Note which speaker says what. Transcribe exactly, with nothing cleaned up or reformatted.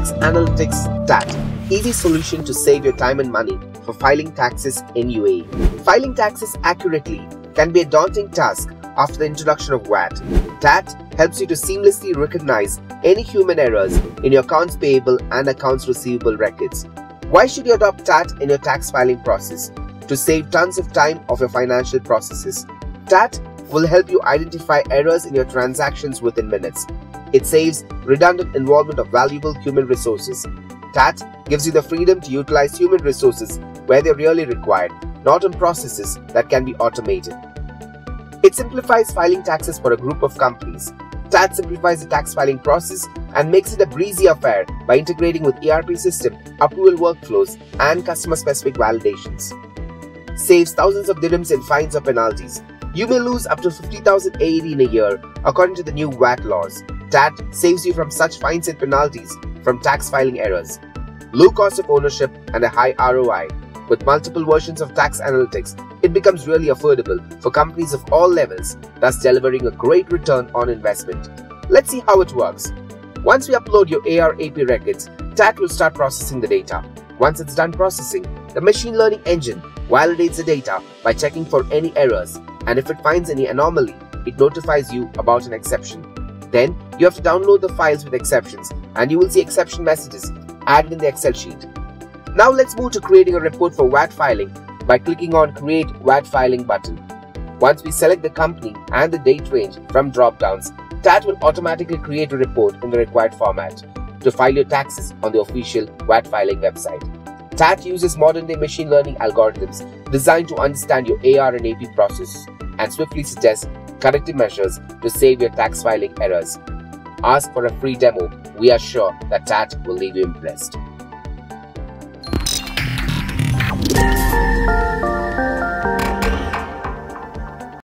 Speaker 1: Tax Analytics T A A T, easy solution to save your time and money for filing taxes in U A E. Filing taxes accurately can be a daunting task after the introduction of V A T. T A A T helps you to seamlessly recognize any human errors in your accounts payable and accounts receivable records. Why should you adopt T A A T in your tax filing process? To save tons of time of your financial processes. T A A T will help you identify errors in your transactions within minutes. It saves redundant involvement of valuable human resources. T A A T gives you the freedom to utilize human resources where they're really required, not on processes that can be automated. It simplifies filing taxes for a group of companies. T A A T simplifies the tax filing process and makes it a breezy affair by integrating with E R P system, approval workflows, and customer-specific validations. Saves thousands of dirhams in fines or penalties. You may lose up to fifty thousand A E D in a year according to the new V A T laws. T A A T saves you from such fines and penalties from tax filing errors. Low cost of ownership and a high R O I. With multiple versions of tax analytics, it becomes really affordable for companies of all levels, thus delivering a great return on investment. Let's see how it works. Once we upload your A R A P records, T A A T will start processing the data. Once it's done processing, the machine learning engine validates the data by checking for any errors, and if it finds any anomaly, it notifies you about an exception. Then you have to download the files with exceptions, and you will see exception messages added in the Excel sheet. Now let's move to creating a report for V A T filing by clicking on Create V A T Filing button. Once we select the company and the date range from drop-downs, T A A T will automatically create a report in the required format to file your taxes on the official V A T filing website. T A A T uses modern-day machine learning algorithms designed to understand your A R and A P processes and swiftly suggest corrective measures to save your tax filing errors. Ask for a free demo. We are sure that T A A T will leave you impressed.